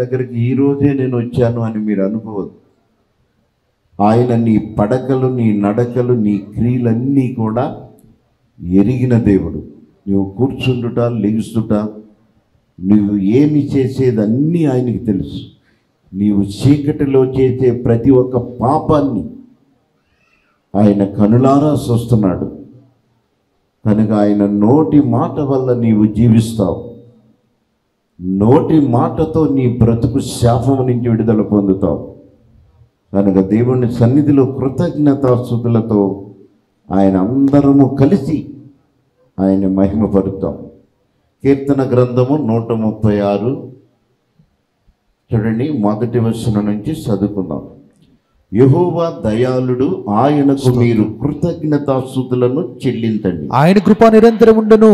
దగ్గరికి ఈరోజే నేను వచ్చాను అని మీరు అనుకోవద్దు. ఆయన నీ పడకలు, నీ నడకలు, నీ క్రియలన్నీ కూడా ఎరిగిన దేవుడు. నువ్వు కూర్చుండుట, లెగుస్తుట, నువ్వు ఏమి చేసేదన్నీ ఆయనకి తెలుసు. నీవు చీకటిలో చేసే ప్రతి ఒక్క పాపాన్ని ఆయన కనులారా చూస్తున్నాడు. కనుక ఆయన నోటి మాట వల్ల నీవు జీవిస్తావు. నోటి మాటతో నీ బ్రతుకు శాపం నుంచి విడుదల పొందుతావు. కనుక దేవుని సన్నిధిలో కృతజ్ఞతాస్తుతులతో ఆయన అందరము కలిసి ఆయన మహిమపరుద్దాం. కీర్తన గ్రంథము 136 చూడండి, 1వ వచనం నుంచి చదువుకుందాం. యెహోవా దయాళుడు, ఆయనకు మీరు కృతజ్ఞతాస్తుతులను చెల్లించండి. ఆయన కృప నిరంతరం ఉండును.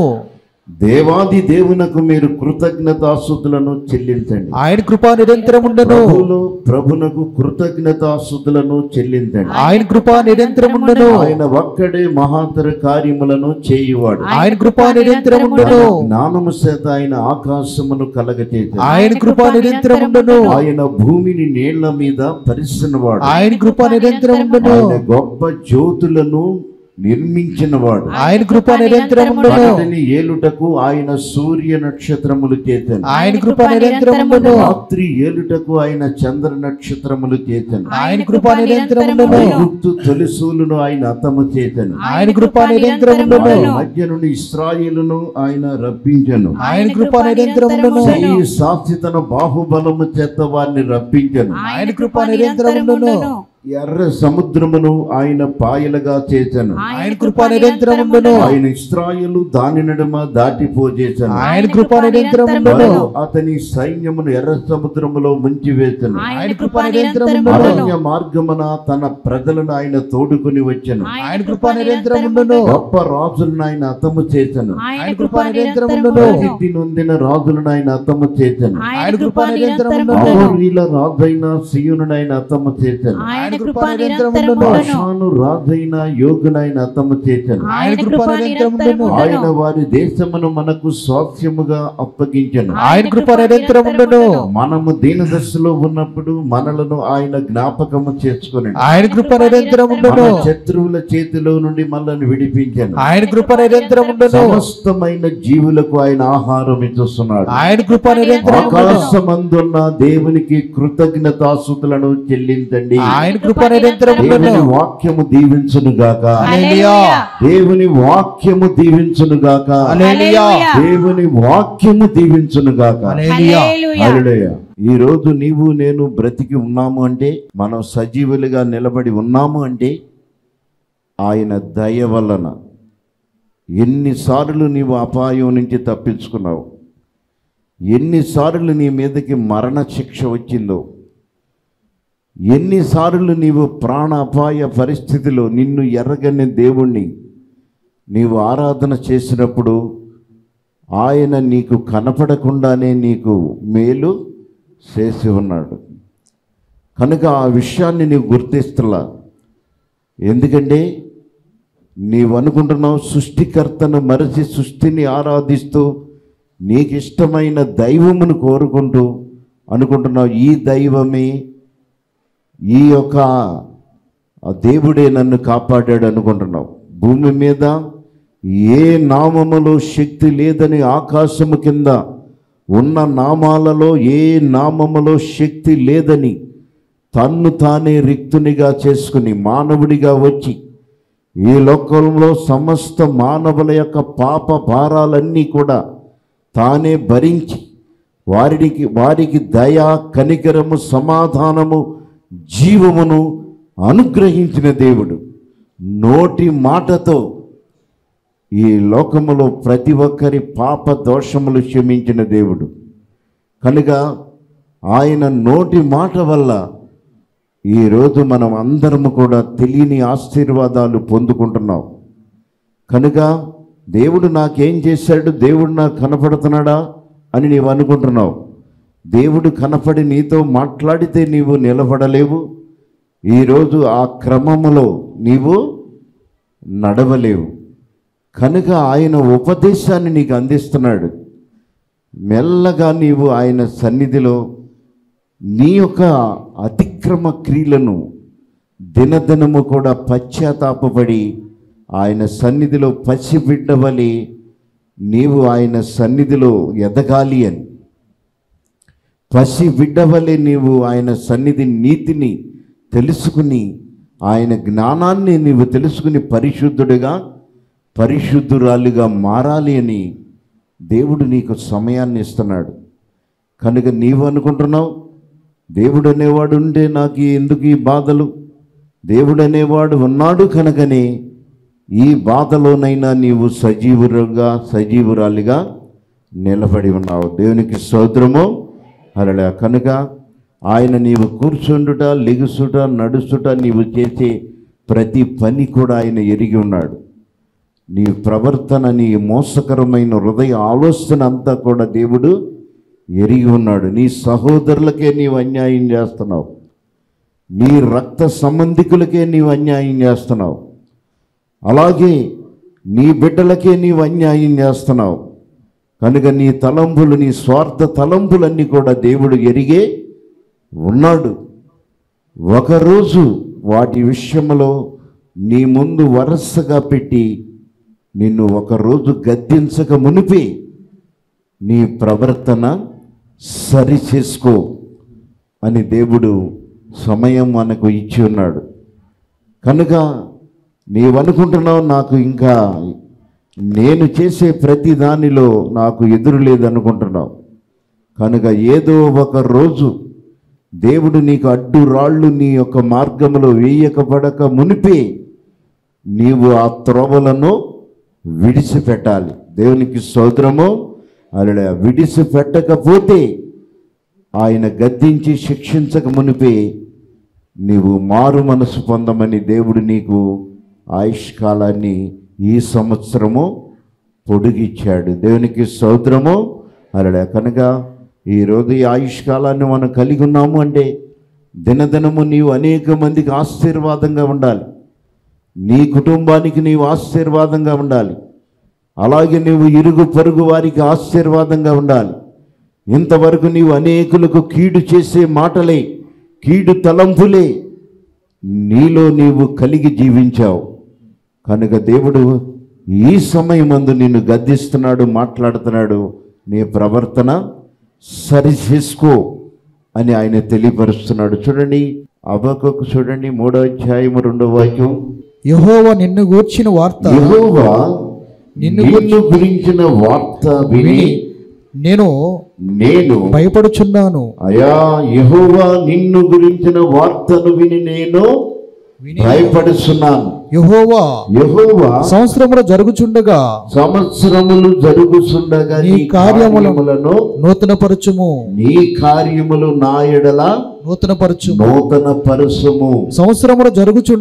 దేవాది దేవునకు మీరు కృతజ్ఞతాస్తుతులను చెల్లించండి. ఆయన కృప నిరంతరం ఉండును. ప్రభునకు కృతజ్ఞతాస్తుతులను చెల్లించండి. ఆయన కృప నిరంతరం ఉండును. ఆయన ఒక్కడే మహాతర కార్యములను చేయువాడు. ఆయన కృప నిరంతరం ఉండును. జ్ఞానము చేత ఆయన ఆకాశమును కలగచేశాడు. ఆయన కృప నిరంతరం ఉండును. ఆయన భూమిని నీళ్ల మీద పరిసినవాడు. ఆయన కృప నిరంతరం ఉండును. ఆయన గొప్ప జ్యోతులను నిర్మించినవాడు. ఆయన కృప నిరంతరం ఉండును. వాటిని ఏలుటకు ఆయన సూర్య నక్షత్రములు చేశాను. ఆయన కృప నిరంతరం ఉండును. రాత్రి ఏలుటకు ఆయన చంద్ర నక్షత్రములు చేశాను. ఆయన కృప నిరంతరం ఉండును. ఐగుప్తు తొలిసూలును ఆయన హతము చేశాను. ఆయన కృప నిరంతరం ఉండును. ఆయన మధ్య నుండి ఇశ్రాయేలును ఆయన రప్పించను. ఆయన కృప నిరంతరం ఉండును. ఈ శాశ్వత బాహుబలము చేత వారిని రప్పించను. ఆయన కృప నిరంతరం ఉండును. ఎర్ర సముద్రమును ఆయన పాయలుగా చేశాను. ఆయన కృప నిరంతరం ఉండును. ఆయన ఇశ్రాయేలు దాని నడుమ దాటిపోజేశాను. ఆయన కృప నిరంతరం ఉండును. అతని సైన్యమును ఎర్ర సముద్రములో ముంచివేశాను. ఆయన కృప నిరంతరం ఉండును. అరణ్య మార్గమున తన ప్రజలను ఆయన తోడుకుని వచ్చాను. ఆయన కృప నిరంతరం ఉండును. గొప్ప రాజులను ఆయన హతము చేశాను. ఆయన కృప నిరంతరం ఉండును. ప్రసిద్ధి నొందిన రాజులను ఆయన హతము చేశాను. ఆయన కృప నిరంతరం ఉండును. అమోరీల రాజైన సీయోనును ఆయన హతము చేశాను. ఆయన కృప నిరంతరం ఉండును. బాషాను రాజైన యోగును ఆయన హతము చేశాను. ఆయన కృప నిరంతరం ఉండును. ఆయన వారి దేశమును మనకు స్వాస్థ్యముగా అప్పగించెను. ఆయన కృప నిరంతరం ఉండును. మనము దీనదశలో ఉన్నప్పుడు మనలను ఆయన జ్ఞాపకము చేసుకుని ఆయన కృప నిరంతరం ఉండును. శత్రువుల చేతిలో నుండి మనల్ని విడిపించాను. ఆయన కృప నిరంతరం ఉండును. సమస్తమైన జీవులకు ఆయన ఆహారం ఇస్తున్నాడు. ఆయన కృప నిరంతరం ఉండును. ఆకాశమందున్న దేవునికి కృతజ్ఞతాస్తుతులను చెల్లించండి. ఆయన కృప నిరంతరం ఉండును. దేవుని వాక్యము దీవించును గాక. హల్లెలూయా. దేవుని వాక్యము దీవించును గాక. హల్లెలూయా. దేవుని వాక్యము దీవించును గాక. హల్లెలూయా. హల్లెలూయా. ఈ రోజు నీవు నేను బ్రతికి ఉన్నాము అంటే, మనం సజీవులుగా నిలబడి ఉన్నాము అంటే ఆయన దయ వలన. ఎన్నిసార్లు నీవు అపాయం నుంచి తప్పించుకున్నావు, ఎన్నిసార్లు నీ మీదకి మరణ శిక్ష వచ్చిందో, ఎన్నిసార్లు నీవు ప్రాణ అపాయ పరిస్థితిలో నిన్ను ఎరగని దేవుణ్ణి నీవు ఆరాధన చేసినప్పుడు ఆయన నీకు కనపడకుండానే నీకు మేలు చేసి ఉన్నాడు. కనుక ఆ విషయాన్ని నీవు గుర్తిస్తలా. ఎందుకంటే నీవు అనుకుంటున్నావు సృష్టికర్తను మరచి సృష్టిని ఆరాధిస్తూ నీకు ఇష్టమైన దైవమును కోరుకుంటూ అనుకుంటున్నావు ఈ దైవమే, ఈ యొక్క దేవుడే నన్ను కాపాడాడు అనుకుంటున్నావు. భూమి మీద ఏ నామములో శక్తి లేదని, ఆకాశము కింద ఉన్న నామాలలో ఏ నామములో శక్తి లేదని తన్ను తానే రిక్తునిగా చేసుకుని మానవుడిగా వచ్చి ఈ లోకంలో సమస్త మానవుల యొక్క పాప భారాలన్నీ కూడా తానే భరించి వారికి దయ, కనికరము, సమాధానము, జీవమును అనుగ్రహించిన దేవుడు. నోటి మాటతో ఈ లోకములో ప్రతి ఒక్కరి పాప దోషములు క్షమించిన దేవుడు. కనుక ఆయన నోటి మాట వల్ల ఈరోజు మనం అందరము కూడా తెలియని ఆశీర్వాదాలు పొందుకుంటున్నాం. కనుక దేవుడు నాకేం చేశాడు, దేవుడు నాకు కనపడుతున్నాడా అని నీవు అనుకుంటున్నావు. దేవుడు కనపడి నీతో మాట్లాడితే నీవు నిలబడలేవు. ఈరోజు ఆ క్రమములో నీవు నడవలేవు. కనుక ఆయన ఉపదేశాన్ని నీకు అందిస్తున్నాడు. మెల్లగా నీవు ఆయన సన్నిధిలో నీ యొక్క అతిక్రమ క్రియలను దినదినము కూడా పశ్చాత్తాపపడి ఆయన సన్నిధిలో పసిబిడ్డవలి నీవు ఆయన సన్నిధిలో ఎదగాలి అని, పసిబిడ్డవలి నీవు ఆయన సన్నిధి నీతిని తెలుసుకుని ఆయన జ్ఞానాన్ని నీవు తెలుసుకుని పరిశుద్ధుడిగా పరిశుద్ధురాలిగా మారాలి అని దేవుడు నీకు సమయాన్ని ఇస్తున్నాడు. కనుక నీవు అనుకుంటున్నావు దేవుడు అనేవాడు ఉంటే నాకు ఎందుకు ఈ బాధలు, దేవుడు అనేవాడు ఉన్నాడు కనుకనే ఈ బాధలోనైనా నీవు సజీవురాలిగా నిలబడి ఉన్నావు. దేవునికి స్తోత్రము. అలా కనుక ఆయన నీవు కూర్చుండుట, లెగుసుట, నడుచుట, నీవు చేసే ప్రతి పని కూడా ఆయన ఎరిగి ఉన్నాడు. నీ ప్రవర్తన, నీ మోసకరమైన హృదయ ఆలోచన అంతా కూడా దేవుడు ఎరిగి ఉన్నాడు. నీ సహోదరులకే నీవు అన్యాయం చేస్తున్నావు, నీ రక్త సంబంధికులకే నీవు అన్యాయం చేస్తున్నావు, అలాగే నీ బిడ్డలకే నీవు అన్యాయం చేస్తున్నావు. కనుక నీ తలంపులు, నీ స్వార్థ తలంపులన్నీ కూడా దేవుడు ఎరిగే ఉన్నాడు. ఒకరోజు వాటి విషయంలో నీ ముందు వరసగా పెట్టి నిన్ను ఒకరోజు గద్దించక మునిపి నీ ప్రవర్తన సరి చేసుకో అని దేవుడు సమయం మనకు ఇచ్చి ఉన్నాడు. కనుక నీవనుకుంటున్నావు నాకు ఇంకా నేను చేసే ప్రతి దానిలో నాకు ఎదురు లేదనుకుంటున్నావు. కనుక ఏదో ఒక రోజు దేవుడు నీకు అడ్డు రాళ్ళు నీ యొక్క మార్గంలో వేయకపడక మునిపే నీవు ఆ త్రోవలను విడిచిపెట్టాలి. దేవునికి స్తోత్రము. అలా విడిచిపెట్టకపోతే ఆయన గద్దించి శిక్షించక మునిపే నీవు మారు మనసు పొందమని దేవుడు నీకు ఆయుష్కాలాన్ని ఈ సంవత్సరము పొడిగిచ్చాడు. దేవునికి స్తోత్రము. అలా కనుక ఈరోజు ఈ ఆయుష్కాలాన్ని మనం కలిగి ఉన్నాము అంటే దినదినము నీవు అనేక మందికి ఆశీర్వాదంగా ఉండాలి, నీ కుటుంబానికి నీవు ఆశీర్వాదంగా ఉండాలి, అలాగే నీవు ఇరుగు పొరుగు వారికి ఆశీర్వాదంగా ఉండాలి. ఇంతవరకు నీవు అనేకులకు కీడు చేసే మాటలే, కీడు తలంపులే నీలో నీవు కలిగి జీవించావు. కనుక దేవుడు ఈ సమయమందు నిన్ను గద్దిస్తున్నాడు, మాట్లాడుతున్నాడు. నీ ప్రవర్తన సరి చేసుకో అని ఆయన తెలియపరుస్తున్నాడు. చూడండి హబక్కూకు చూడండి 3వ అధ్యాయం 2వ వాక్యం. యెహోవా నిన్ను గూర్చిన వార్త, యెహోవా నిన్ను గురించిన వార్త విని నేను భయపడుచున్నాను. అయా యెహోవా నిన్ను గురించిన వార్తను విని నేను భయపడుచున్నాను. యెహోవా సంవత్సరములు జరుగుచుండగా నీ కార్యములను నూతనపరచుము, నీ కార్యములు నా ఎడల నూతనపరచుము. సంవత్సరములు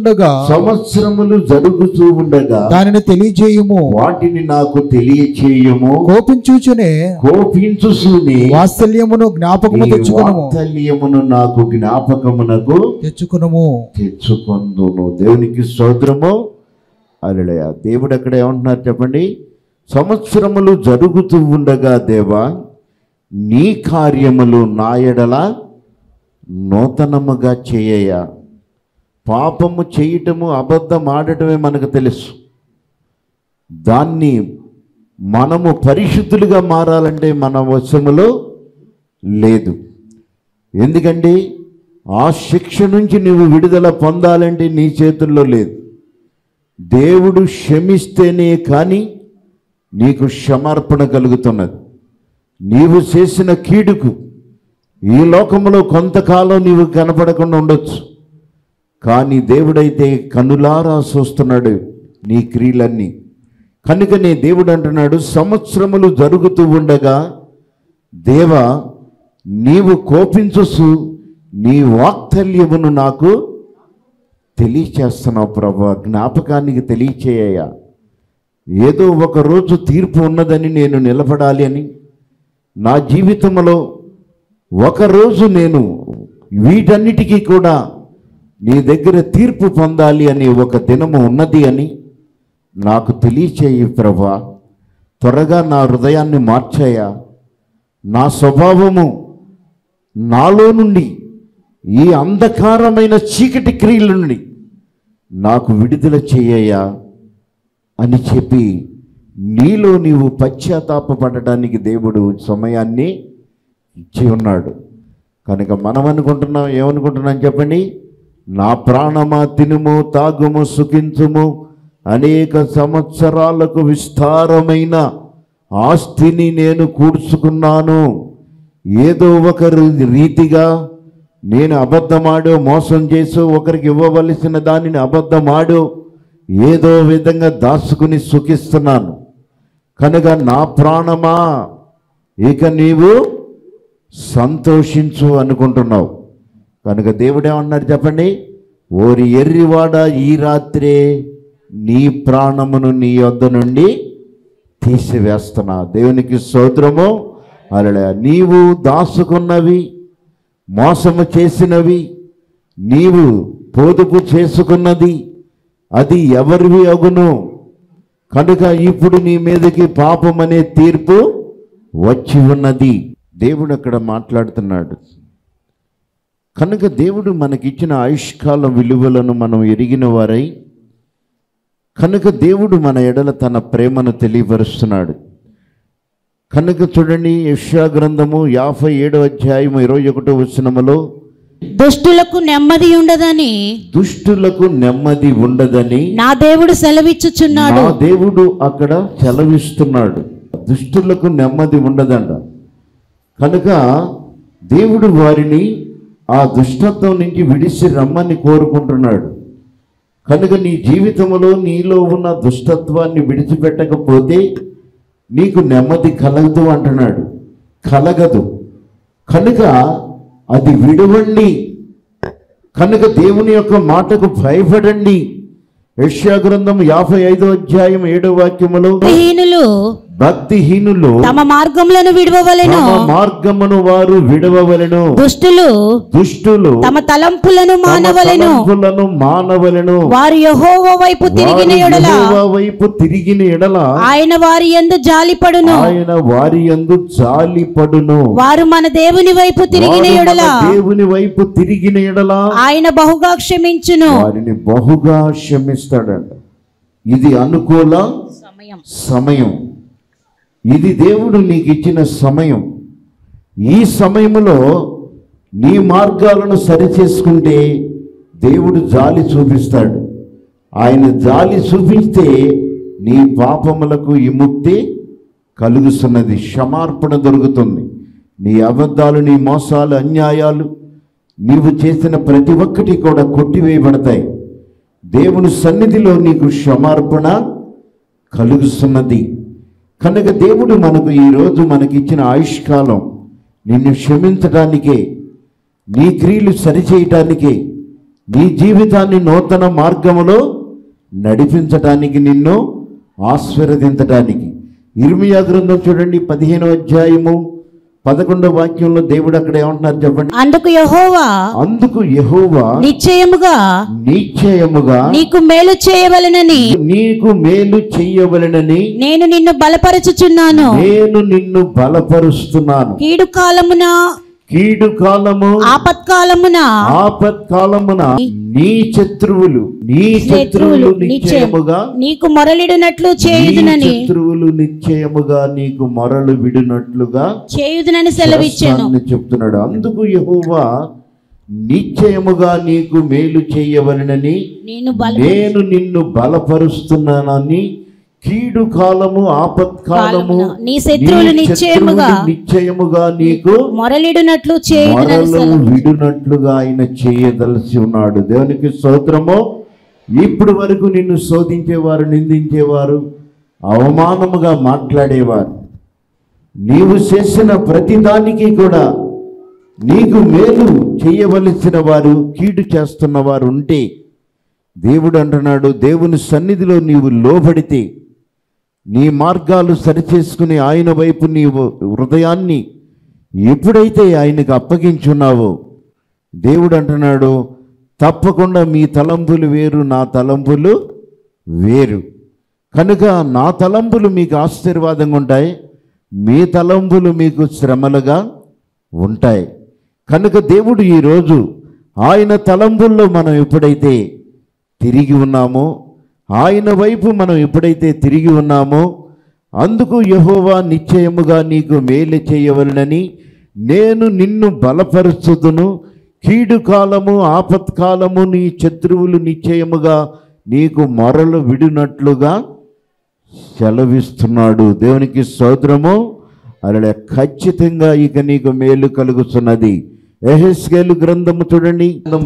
జరుగుతూ ఉండగా దానిని తెలియజేయుము, వాటిని నాకు తెలియచేయుము. కోపించుచునే వాత్సల్యమును జ్ఞాపకము తెచ్చుకొనుము, వాత్సల్యమును నాకు జ్ఞాపకమునకు తెచ్చుకొందును. దేవునికి స్తోత్రము. హల్లెలూయా. దేవుడు అక్కడ ఏమంటున్నారు చెప్పండి? సంవత్సరములు జరుగుతూ ఉండగా దేవా నీ కార్యములు నా ఎడల నూతనముగా చేయయ. పాపము చేయటము, అబద్ధం ఆడటమే మనకు తెలుసు. దాన్ని మనము పరిశుద్ధులుగా మారాలంటే మన వశములో లేదు. ఎందుకంటే ఆ శిక్ష నుంచి నువ్వు విడుదల పొందాలంటే నీ చేతుల్లో లేదు. దేవుడు క్షమిస్తేనే కానీ నీకు క్షమార్పణ కలుగుతున్నది. నీవు చేసిన కీడుకు ఈ లోకంలో కొంతకాలం నీవు కనపడకుండా ఉండొచ్చు, కానీ దేవుడైతే కనులారా చూస్తున్నాడు నీ క్రియలన్నీ. కనుకనే దేవుడు అంటున్నాడు, సంవత్సరములు జరుగుతూ ఉండగా దేవా నీవు కోపించుసు నీ వాత్సల్యమును నాకు తెలియచేస్తున్నావు ప్రభా, జ్ఞాపకానికి తెలియచేయ. ఏదో ఒక రోజు తీర్పు ఉన్నదని నేను నిలబడాలి అని, నా జీవితంలో ఒకరోజు నేను వీటన్నిటికీ కూడా నీ దగ్గర తీర్పు పొందాలి అని ఒక దినము ఉన్నది అని నాకు తెలియచేయి ప్రభా. త్వరగా నా హృదయాన్ని మార్చాయా, నా స్వభావము నాలో నుండి ఈ అంధకారమైన చీకటి క్రియల నుండి నాకు విడుదల చేయయ్యా అని చెప్పి నీలో నీవు పశ్చాత్తాపపడటానికి దేవుడు సమయాన్ని ఇచ్చి ఉన్నాడు. కనుక మనం అనుకుంటున్నాం, ఏమనుకుంటున్నాం చెప్పండి? నా ప్రాణమా తినుము తాగుము సుఖించుము, అనేక సంవత్సరాలకు విస్తారమైన ఆస్తిని నేను కూర్చుకున్నాను, ఏదో ఒక రీతిగా నేను అబద్ధమాడో మోసం చేసో ఒకరికి ఇవ్వవలసిన దానిని అబద్ధమాడో ఏదో విధంగా దాచుకుని సుఖిస్తున్నాను. కనుక నా ప్రాణమా ఇక నీవు సంతోషించు అనుకుంటున్నావు. కనుక దేవుడేమన్నారు చెప్పండి? ఓరి ఎర్రివాడ, ఈ రాత్రే నీ ప్రాణమును నీ యొద్ద నుండి తీసివేస్తున్నా. దేవునికి స్తోత్రము. అలా నీవు దాచుకున్నవి, మోసము చేసినవి, నీవు పొదుపు చేసుకున్నది అది ఎవరివి అగును? కనుక ఇప్పుడు నీ మీదకి పాపం అనే తీర్పు వచ్చి ఉన్నది. దేవుడు అక్కడ మాట్లాడుతున్నాడు. కనుక దేవుడు మనకిచ్చిన ఆయుష్కాల విలువలను మనం ఎరిగిన వారై, కనుక దేవుడు మన ఎడల తన ప్రేమను తెలియపరుస్తున్నాడు. కనుక చూడండి, యెషయా గ్రంథము 57వ అధ్యాయం 21వ వచనములో, దుష్టులకు నెమ్మది ఉండదని నా దేవుడు సెలవిచ్చుచున్నాడు. నా దేవుడు అక్కడ సెలవిస్తున్నాడు. దుష్టులకు నెమ్మది ఉండదంట. కనుక దేవుడు వారిని ఆ దుష్టత్వం నుంచి విడిచి రమ్మని కోరుకుంటున్నాడు. కనుక నీ జీవితంలో నీలో ఉన్న దుష్టత్వాన్ని విడిచిపెట్టకపోతే నీకు నెమ్మది కలగదు అంటున్నాడు. కలగదు. కనుక అది విడవండి. కనుక దేవుని యొక్క మాటకు భయపడండి. యెషయా గ్రంథం 55వ అధ్యాయం 7వ వాక్యములో, భక్తిహీనులు తమ మార్గములను విడవవలెను, మార్గమును వారు విడవవలెను. దుష్టులు తమ తలంపులను మానవలెను. వారు యెహోవా వైపు తిరిగిన ఎడల ఆయన వారి యందు జాలిపడును. వారు మన దేవుని వైపు తిరిగిన ఎడల ఆయన బహుగా క్షమించును. వారిని బహుగా క్షమిస్తాడంట. ఇది అనుకూల సమయం. ఇది దేవుడు నీకు ఇచ్చిన సమయం. ఈ సమయంలో నీ మార్గాలను సరిచేసుకుంటే దేవుడు జాలి చూపిస్తాడు. ఆయన జాలి చూపిస్తే నీ పాపములకు విముక్తి కలుగుతున్నది, క్షమార్పణ దొరుకుతుంది. నీ అబద్ధాలు, నీ మోసాలు, అన్యాయాలు, నీవు చేసిన ప్రతి ఒక్కటి కూడా కొట్టివేయబడతాయి. దేవుని సన్నిధిలో నీకు క్షమార్పణ కలుగుతున్నది. కనుక దేవుడు మనకు ఈరోజు మనకిచ్చిన ఆయుష్కాలం నిన్ను క్షమించడానికే, నీ క్రియలు సరిచేయటానికే, నీ జీవితాన్ని నూతన మార్గములో నడిపించటానికి, నిన్ను ఆశీర్వదించటానికి. ఇర్మియా గ్రంథం చూడండి 15వ అధ్యాయము 11వ వాక్యంలో దేవుడు అక్కడ ఏమంటున్నారు చెప్పండి? అందుకు యెహోవా నిశ్చయముగా నీకు మేలు చేయవలెనని నేను నిన్ను బలపరుచుచున్నాను. కీడు కాలము ఆపత్కాలమున నీ శత్రువులు నిశ్చయముగా నీకు మొరలిడునట్లు చేయుదునని, శత్రువులు నిశ్చయముగా నీకు మొరలు విడినట్లుగా చేయుదునని సెలవిచ్చాను చెప్తున్నాడు. అందుకు యెహోవా నిశ్చయముగా నీకు మేలు చేయవలెనని నేను నిన్ను బలపరుస్తున్నానని, కీడు కాలము ఆపత్కాలము నీ శత్రువులు నిశ్చయముగా నీకు మొరలిడునట్లు విడునట్లుగా ఆయన చేయదలసి ఉన్నాడు. దేవునికి స్తోత్రము. ఇప్పుడు వరకు నిన్ను శోధించేవారు, నిందించేవారు, అవమానముగా మాట్లాడేవారు, నీవు చేసిన ప్రతి దానికి కూడా నీకు మేలు చేయవలసిన వారు, కీడు చేస్తున్న వారు ఉంటే దేవుడు అంటున్నాడు, దేవుని సన్నిధిలో నీవు లోబడితే, నీ మార్గాలు సరిచేసుకుని ఆయన వైపు నీవు హృదయాన్ని ఎప్పుడైతే ఆయనకు అప్పగించున్నావో దేవుడు అంటున్నాడు, తప్పకుండా మీ తలంపులు వేరు, నా తలంపులు వేరు. కనుక నా తలంపులు మీకు ఆశీర్వాదంగా ఉంటాయి, మీ తలంపులు మీకు శ్రమలుగా ఉంటాయి. కనుక దేవుడు ఈరోజు ఆయన తలంపుల్లో మనం ఎప్పుడైతే తిరిగి ఉన్నామో, ఆయన వైపు మనం ఎప్పుడైతే తిరిగి ఉన్నామో, అందుకు యెహోవా నిశ్చయముగా నీకు మేలు చేయవలెనని నేను నిన్ను బలపరుచుదును, కీడు కాలము ఆపత్కాలము నీ శత్రువులు నిశ్చయముగా నీకు మొరలు విడినట్లుగా సెలవిస్తున్నాడు. దేవునికి స్తోత్రము. అలా ఖచ్చితంగా ఇక నీకు మేలు కలుగుతున్నది. యెహెజ్కేలు గ్రంథము చూడండి,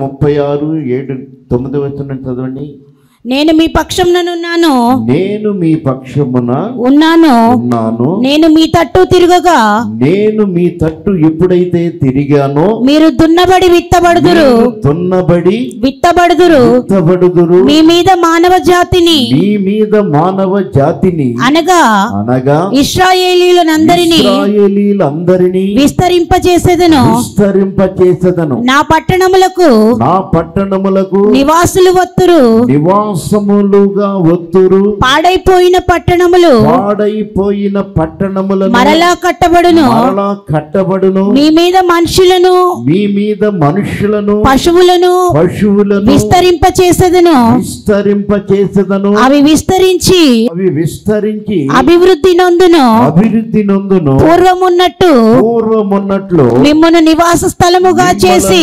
36:7-9 చదవండి. నేను మీ పక్షముననున్నాను, నేను మీ పక్షమున ఉన్నాను, నేను మీ తట్టు తిరగగా, నేను మీ తట్టు ఎప్పుడైతే తిరిగానో మీరు దున్నబడి విత్తబడుదురు, విత్తబడుదురు, మీ మీద మానవ జాతిని, అనగా ఇశ్రాయేలీయులందరినీ విస్తరింపచేసేదను, నా పట్టణములకు నివాసులు వత్తురు, నివాసములుగా వత్తురు, పాడైపోయిన పట్టణములను మరలా కట్టబడును, మీ మీద మనుషులను పశువులను విస్తరింపచేసేదను, అవి విస్తరించి అభివృద్ధి నొందును, పూర్వమున్నట్లు మిమ్మును నివాస స్థలముగా చేసి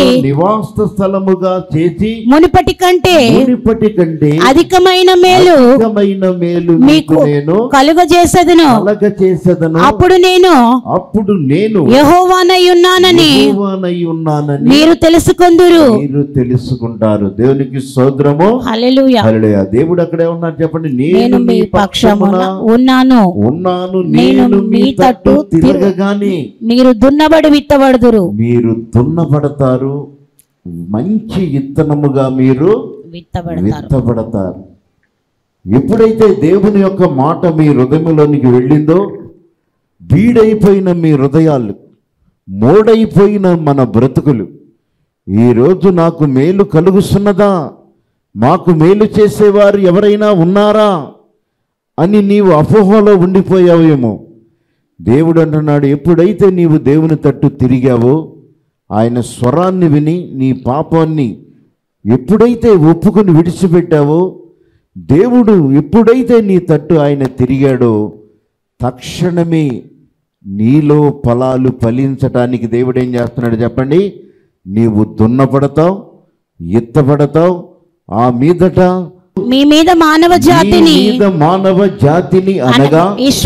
మునిపటి కంటే అధికమైన మేలు మీకు కలుగజేసేదను. అప్పుడు నేను యెహోవానై ఉన్నానని మీరు తెలుసుకుంటారు. దేవునికి స్తోత్రము. హల్లెలూయా. దేవుడు అక్కడే ఉన్నారు చెప్పండి. నేను మీ పక్షమున ఉన్నాను, నేను మీ తట్టు తిరగగానే మీరు దున్నబడి విత్తబడుదురు, మీరు దున్నబడతారు, మంచి విత్తనముగా మీరు విత్తబడతారు. ఎప్పుడైతే దేవుని యొక్క మాట మీ హృదయంలోనికి వెళ్ళిందో, బీడైపోయిన మీ హృదయాలు, మోడైపోయిన మన బ్రతుకులు, ఈరోజు నాకు మేలు కలుగుతున్నదా, మాకు మేలు చేసేవారు ఎవరైనా ఉన్నారా అని నీవు అపోహలో ఉండిపోయావేమో. దేవుడు అంటున్నాడు, ఎప్పుడైతే నీవు దేవుని తట్టు తిరిగావో, ఆయన స్వరాన్ని విని నీ పాపాన్ని ఎప్పుడైతే ఒప్పుకొని విడిచిపెట్టావో, దేవుడు ఎప్పుడైతే నీ తట్టు ఆయన తిరిగాడో, తక్షణమే నీలో ఫలాలు ఫలించటానికి దేవుడు ఏం చేస్తున్నాడు చెప్పండి. నీవు దున్నపడతావు, ఎత్తబడతావు, ఆ మీదట మీ మీద మానవ జాతిని అనగా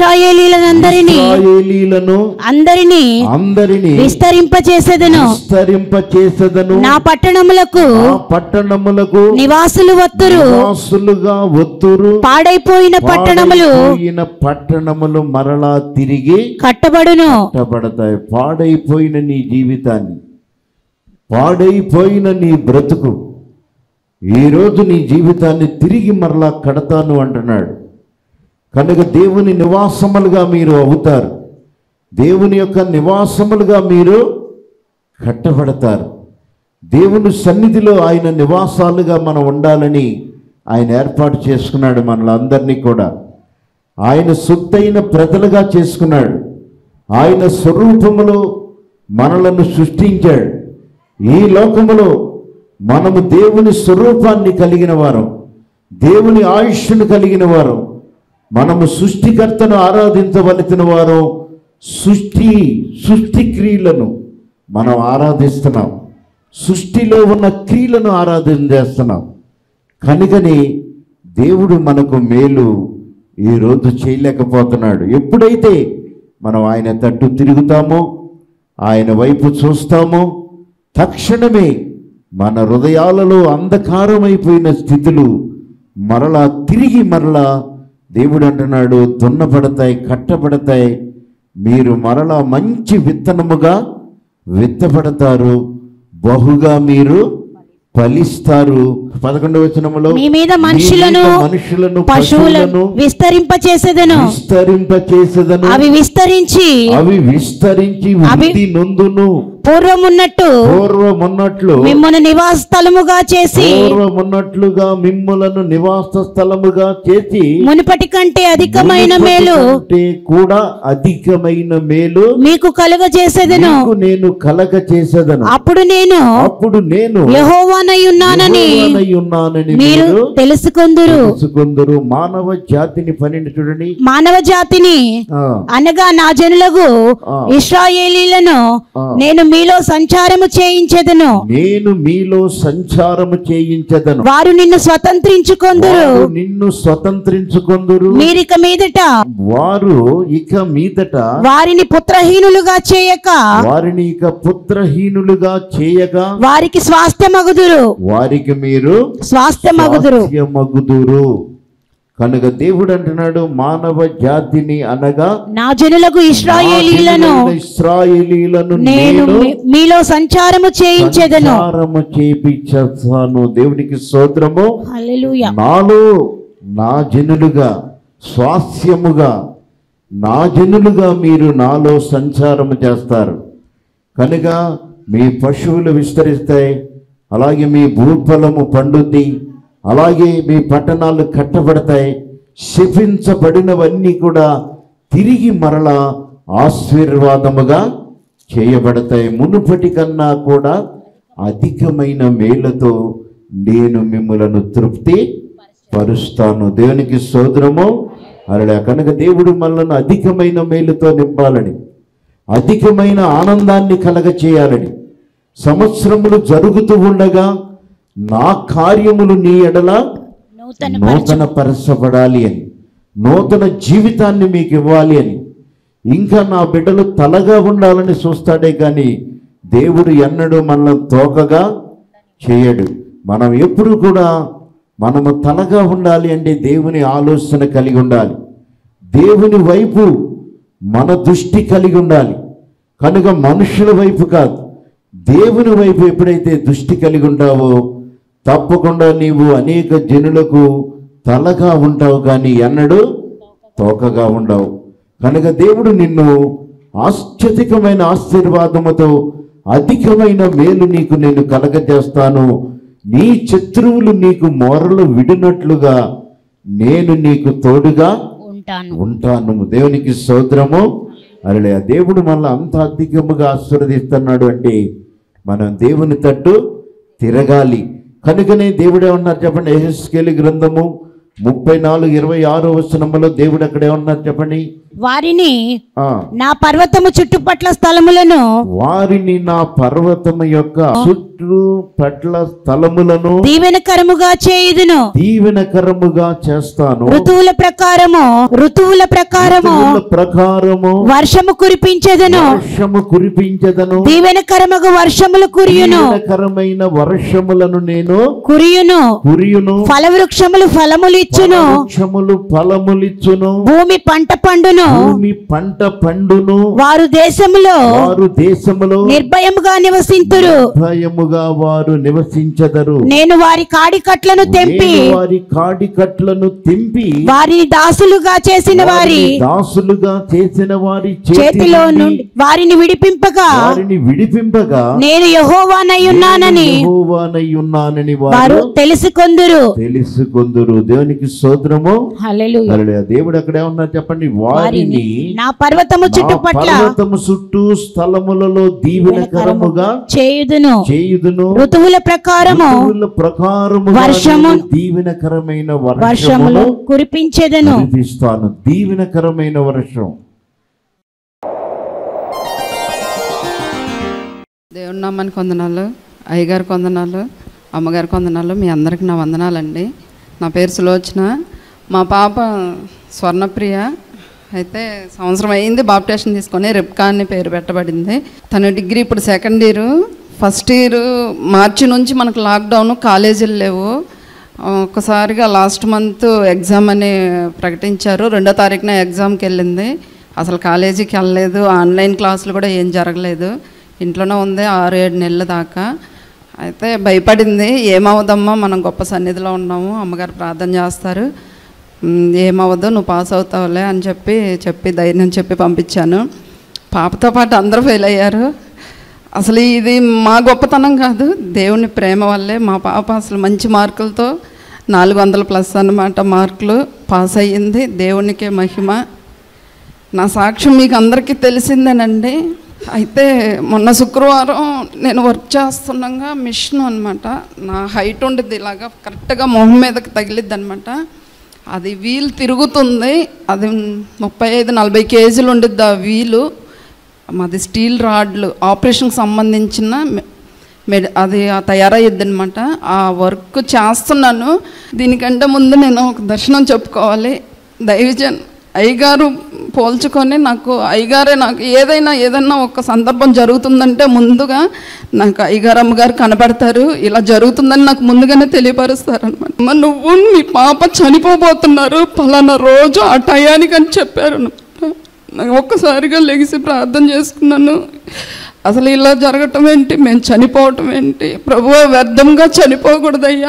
ఇశ్రాయేలీయులందరినీ విస్తరింపచేసేదను, నా పట్టణములకు నివాసులు వత్తురు, పాడైపోయిన పట్టణములు మరలా తిరిగి కట్టబడతాయి. పాడైపోయిన నీ జీవితాన్ని, పాడైపోయిన నీ బ్రతుకు, ఈరోజు నీ జీవితాన్ని తిరిగి మరలా కడతాను అంటున్నాడు. కనుక దేవుని నివాసములుగా మీరు అవుతారు, దేవుని యొక్క నివాసములుగా మీరు కట్టబడతారు. దేవుని సన్నిధిలో ఆయన నివాసాలుగా మనం ఉండాలని ఆయన ఏర్పాటు చేసుకున్నాడు. మనలందరినీ కూడా ఆయన సొత్తైన ప్రజలుగా చేసుకున్నాడు. ఆయన స్వరూపములో మనలను సృష్టించాడు. ఈ లోకములో మనము దేవుని స్వరూపాన్ని కలిగిన వారు, దేవుని ఆయుష్ను కలిగిన వారు, మనము సృష్టికర్తను ఆరాధించవలసిన వారు. సృష్టి క్రియలను మనం ఆరాధిస్తున్నాం, సృష్టిలో ఉన్న క్రియలను ఆరాధన చేస్తున్నాం. కనుకని దేవుడు మనకు మేలు ఈరోజు చేయలేకపోతున్నాడు. ఎప్పుడైతే మనం ఆయన తట్టు తిరుగుతామో, ఆయన వైపు చూస్తామో, తక్షణమే మన హృదయాలలో అంధకారమైపోయిన స్థితులు మరలా తిరిగి దేవుడు అంటున్నాడు, దున్నపడతాయి, కట్టబడతాయి. మీరు మరలా మంచి విత్తనముగా విత్తబడతారు, బహుగా మీరు ఫలిస్తారు. 11వ వచనములో మీ మీద మనుషులను పశువులను విస్తరింపచేసేదను, అవి విస్తరించి వృద్ధి నొందును, పూర్వమున్నట్లు మిమ్మల్ని నివాస స్థలముగా చేసి పూర్వమున్నట్లుగా మిమ్ములను నివాస స్థలముగా చేసి మునుపటి కంటే అధికమైన మేలు కంటే కూడా అధికమైన మేలు మీకు కలుగజేసేదను. నేను కలగ చేసేదను. అప్పుడు నేను యెహోవానై ఉన్నానని మీరు తెలుసుకొందురు. మానవ జాతిని పనిని చూడండి. మానవ జాతిని అనగా నా జనులకు ఇశ్రాయేలీలను నేను మీలో సంచారము చేయించెదను. వారు నిన్ను స్వతంత్రించుకొందురు. మీరిక మీదట వారిని పుత్రహీనులుగా చేయక వారికి స్వాస్థ్యమగుదురు. కనుక దేవుడు అంటున్నాడు, మానవ జాతిని అనగా నా జనులకు ఇశ్రాయేలీలను నేను మీలో సంచారము చేయించెదను. దేవునికి స్తోత్రము. హల్లెలూయా. నాలో నా జనులుగా స్వాస్యముగా నా జనులుగా మీరు నాలో సంచారము చేస్తారు. కనుక మీ పశువులు విస్తరిస్తాయి, అలాగే మీ భూఫలము పండుద్ది, అలాగే మీ పట్టణాలు కట్టబడతాయి. శపించబడినవన్నీ కూడా తిరిగి మరలా ఆశీర్వాదముగా చేయబడతాయి. మునుపటి కన్నా కూడా అధికమైన మేలుతో నేను మిమ్మలను తృప్తి పరుస్తాను. దేవునికి స్తోత్రము. అలా కనుక దేవుడు మనల్ని అధికమైన మేలుతో నింపాలని, అధికమైన ఆనందాన్ని కలగ చేయాలని, సంవత్సరములు జరుగుతూ ఉండగా నా కార్యములు నీ ఎడల నూతన పరచబడాలి అని, నూతన జీవితాన్ని మీకు ఇవ్వాలి అని, ఇంకా నా బిడ్డలు తలగా ఉండాలని చూస్తాడే కానీ దేవుడు ఎన్నడూ మనల్ని తోకగా చేయడు. మనం ఎప్పుడు కూడా మనము తలగా ఉండాలి అంటే దేవుని ఆలోచన కలిగి ఉండాలి, దేవుని వైపు మన దృష్టి కలిగి ఉండాలి. కనుక మనుషుల వైపు కాదు, దేవుని వైపు ఎప్పుడైతే దృష్టి కలిగి ఉంటావో తప్పకుండా నీవు అనేక జనులకు తలగా ఉంటావు కానీ ఎన్నడూ తోకగా ఉండవు. కనుక దేవుడు నిన్ను అత్యధికమైన ఆశీర్వాదముతో అధికమైన మేలు నీకు నేను కలగజేస్తాను. నీ శత్రువులు నీకు మొరలు విడినట్లుగా నేను నీకు తోడుగా ఉంటాను. దేవునికి స్తోత్రము. అరే దేవుడు మనల్ని అంత అధికముగా ఆశీర్వదిస్తున్నాడు అంటే మనం దేవుని తట్టు తిరగాలి. కనుకనే దేవుడు ఏమన్నారు చెప్పండి. యెహెజ్కేలు గ్రంథము 34:26 వచనములో దేవుడు అక్కడ ఏమన్నారు చెప్పండి. వారిని నా పర్వతము చుట్టుపట్ల స్థలములను నా పర్వతము యొక్క చుట్టుపట్ల స్థలములను దీవెనకరముగా చేస్తాను. ఋతువుల ప్రకారము వర్షము కురిపించెదను. దీవెనకరముగా వర్షములు దీవెనకరమైన వర్షములను నేను కురియును. ఫలవృక్షములు ఫలములిచ్చును. భూమి పంట పండును. వారు దేశములో నిర్భయముగా నివసింతురు. నేను వారి కాడికట్లను తెంపి వారిని దాసులుగా చేసిన వారి చేతిలో నుండి వారిని విడిపింపగా నేను యెహోవానై ఉన్నానని వారు తెలుసుకొందురు. దేవునికి స్తోత్రము. హల్లెలూయా. దేవుడు అక్కడ ఏమన్నా చెప్పండి. వారిని నా పర్వతము చుట్టూ స్థలములలో దీవెనకరముగా చేయుదును. ఋతువుల ప్రకారము వర్షము దీవెనకరమైన వర్షములు కురిపించెదను. దీవెనకరమైన వర్షం. దేవుని నామానికి వందనాలు, అయ్యగారికి వందనాలు, అమ్మగారికి వందనాలు, మీ అందరికి నా వందనాలండి. నా పేరు సులోచన. మా పాప స్వర్ణప్రియ అయితే సంవత్సరం అయింది బాప్టిజం తీసుకొని. రిబ్కా అని పేరు పెట్టబడింది. తను డిగ్రీ ఇప్పుడు second year. First year March నుంచి మనకు లాక్డౌన్, కాలేజీలు లేవు. ఒక్కసారిగా లాస్ట్ మంత్ ఎగ్జామ్ అని ప్రకటించారు. 2వ తారీఖున ఎగ్జామ్కి వెళ్ళింది. అసలు కాలేజీకి వెళ్ళలేదు, ఆన్లైన్ క్లాసులు కూడా ఏం జరగలేదు, ఇంట్లోనే ఉంది 6-7 నెలల దాకా. అయితే భయపడింది. ఏమవుదమ్మా, మనం గొప్ప సన్నిధిలో ఉన్నాము, అమ్మగారు ప్రార్థన చేస్తారు, ఏమవ్వదు, నువ్వు పాస్ అవుతావులే అని చెప్పి ధైర్యం చెప్పి పంపించాను. పాపతో పాటు అందరూ ఫెయిల్ అయ్యారు. అసలు ఇది మా గొప్పతనం కాదు, దేవుని ప్రేమ వల్లే మా పాప అసలు మంచి మార్కులతో 400+ అన్నమాట మార్కులు పాస్ అయ్యింది. దేవునికే మహిమ. నా సాక్ష్యం మీకు అందరికీ తెలిసిందేనండి. అయితే మొన్న శుక్రవారం నేను వర్క్ చేస్తుండగా మిషన్ అనమాట, నా హైట్ ఉండేది ఇలాగా కరెక్ట్గా మొహం మీదకి తగిలిద్ది అనమాట. అది వీల్ తిరుగుతుంది, అది 35-40 కేజీలు ఉండిద్ది ఆ వీలు. మాది స్టీల్ రాడ్లు, ఆపరేషన్కి సంబంధించిన అది తయారయ్యిద్ది అనమాట. ఆ వర్క్ చేస్తున్నాను. దీనికంటే ముందు నేను ఒక దర్శనం చెప్పుకోవాలి. దైవజన్ అయ్యగారు పోల్చుకొని నాకు అయ్యగారే, నాకు ఏదైనా ఒక సందర్భం జరుగుతుందంటే ముందుగా నాకు అయ్యగారు అమ్మగారు కనబడతారు. ఇలా జరుగుతుందని నాకు ముందుగానే తెలియపరుస్తారు అనమాట. నువ్వు మీ పాప చనిపోబోతున్నారు పలానా రోజు ఆ టయానికి అని చెప్పారు. నాకు ఒక్కసారిగా లెగిసి ప్రార్థన చేసుకున్నాను. అసలు ఇలా జరగటం ఏంటి, మేము చనిపోవటం ఏంటి, ప్రభువా వ్యర్థంగా చనిపోకూడదయ్యా,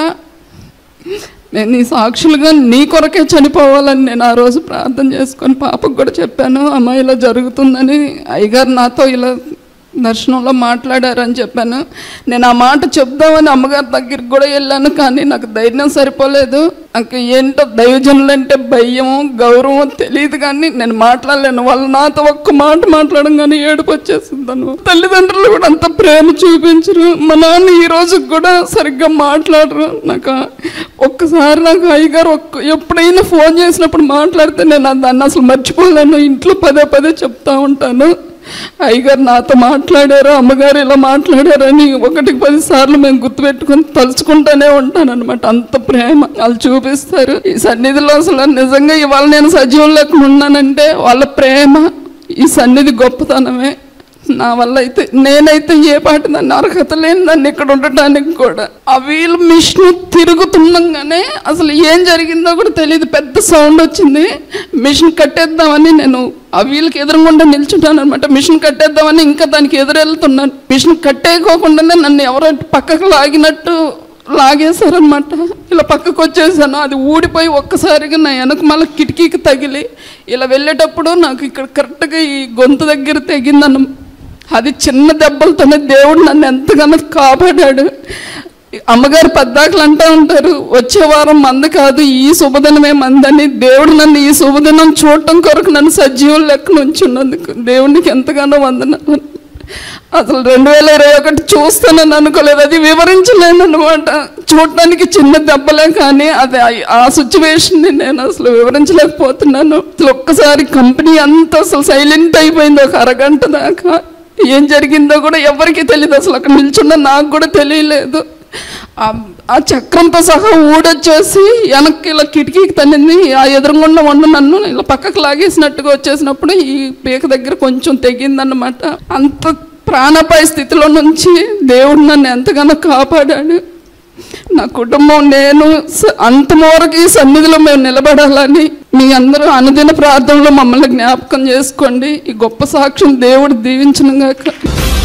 నేను నీ సాక్షులుగా నీ కొరకే చనిపోవాలని నేను ఆ రోజు ప్రార్థన చేసుకొని పాపకు కూడా చెప్పాను. అమ్మ ఇలా జరుగుతుందని అయ్యగారు నాతో ఇలా దర్శనంలో మాట్లాడారని చెప్పాను. నేను ఆ మాట చెప్దామని అమ్మగారి దగ్గరికి కూడా వెళ్ళాను, కానీ నాకు ధైర్యం సరిపోలేదు. నాకు ఏంటో దైవజనులంటే భయం గౌరవం తెలియదు, కానీ నేను మాట్లాడలేను. వాళ్ళు నాతో ఒక్క మాట మాట్లాడడం కానీ ఏడుపు వచ్చేసిందను. తల్లిదండ్రులు కూడా అంత ప్రేమ చూపించరు. మా నాన్న ఈ రోజు కూడా సరిగ్గా మాట్లాడరు. నాకు ఒక్కసారి నాకు అయ్యగారు ఎప్పుడైనా ఫోన్ చేసినప్పుడు మాట్లాడితే నేను దాన్ని అసలు మర్చిపోలేను. ఇంట్లో పదే చెప్తా ఉంటాను, అయ్యగారు నాతో మాట్లాడారు, అమ్మగారు ఇలా మాట్లాడారని 1-10 సార్లు మేము గుర్తుపెట్టుకొని తలుచుకుంటూనే ఉంటాను అనమాట. అంత ప్రేమ వాళ్ళు చూపిస్తారు ఈ సన్నిధిలో. అసలు నిజంగా ఇవాళ నేను సజీవం లేకుండా ఉన్నానంటే వాళ్ళ ప్రేమ, ఈ సన్నిధి గొప్పతనమే. నా వల్ల అయితే నేనైతే ఏ పాటి దాన్ని అర్హత లేని దాన్ని ఇక్కడ ఉండటానికి కూడా. ఆ వీల్ మిషన్ తిరుగుతుండగానే అసలు ఏం జరిగిందో కూడా తెలియదు, పెద్ద సౌండ్ వచ్చింది. మిషన్ కట్టేద్దామని నేను ఆ వీల్కి ఎదురుగుండా నిల్చుంటాను అనమాట. మిషన్ కట్టేద్దామని ఇంకా దానికి ఎదురెళ్తున్నాను. మిషన్ కట్టేయకోకుండానే నన్ను ఎవరో పక్కకు లాగేశారనమాట. ఇలా పక్కకు వచ్చేసాను. అది ఊడిపోయి ఒక్కసారిగా నా వెనక మళ్ళీ కిటికీకి తగిలి ఇలా వెళ్ళేటప్పుడు నాకు ఇక్కడ కరెక్ట్గా ఈ గొంతు దగ్గర తెగిందన్న. అది చిన్న దెబ్బలతోనే దేవుడు నన్ను ఎంతగానో కాపాడాడు. అమ్మగారు పద్దాకలు అంటూ ఉంటారు, వచ్చే వారం మంద కాదు ఈ శుభదినమే మందని. దేవుడు నన్ను ఈ శుభదినం చూడటం కొరకు నన్ను సజీవం లెక్క ఉంచున్నందుకు దేవునికి ఎంతగానో వందనాలు. అసలు 2021 చూస్తానని అనుకోలేదు, అది వివరించలేను అనమాట. చూడటానికి చిన్న దెబ్బలే, కానీ అది ఆ సిచ్యువేషన్ని నేను అసలు వివరించలేకపోతున్నాను. అసలు ఒక్కసారి కంపెనీ అంతా అసలు సైలెంట్ అయిపోయింది. ఒక అరగంట దాకా ఏం జరిగిందో కూడా ఎవరికి తెలియదు. అసలు అక్కడ నిల్చున్న నాకు కూడా తెలియలేదు. ఆ చక్రంతో సహా ఊడొచ్చేసి వెనక్కి ఇలా కిటికీకి తన్నింది. ఆ ఎదురుగుండా నన్ను ఇలా పక్కకు లాగేసినట్టుగా వచ్చేసినప్పుడు ఈ పీక దగ్గర కొంచెం తెగిందన్నమాట. అంత ప్రాణాపాయ స్థితిలో నుంచి దేవుడు నన్ను ఎంతగానో కాపాడాడు. నా కుటుంబం నేను అంతవరకు ఈ సన్నిధిలో మేము నిలబడాలని మీ అందరూ అనుదిన ప్రార్థనలో మమ్మల్ని జ్ఞాపకం చేసుకోండి. ఈ గొప్ప సాక్ష్యం దేవుడు దీవించును గాక.